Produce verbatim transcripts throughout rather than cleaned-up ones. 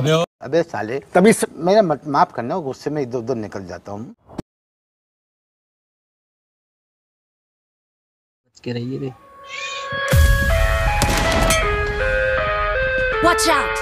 अबे अबे साले, तभी स... मेरा मत माफ करना, गुस्से में इधर उधर निकल जाता हूँ। बच के रहिए रे। Watch out!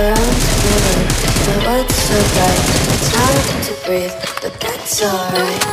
So bright, it's hard to breathe, but that's alright.